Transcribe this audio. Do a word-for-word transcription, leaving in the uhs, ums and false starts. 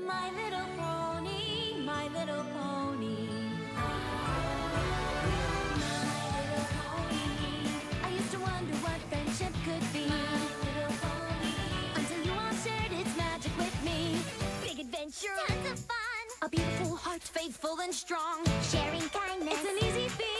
My little pony, my little pony. My little pony. I used to wonder what friendship could be. My little pony. Until you all shared its magic with me. Big adventure, tons of fun. A beautiful heart, faithful and strong. Sharing kindness, it's an easy feat.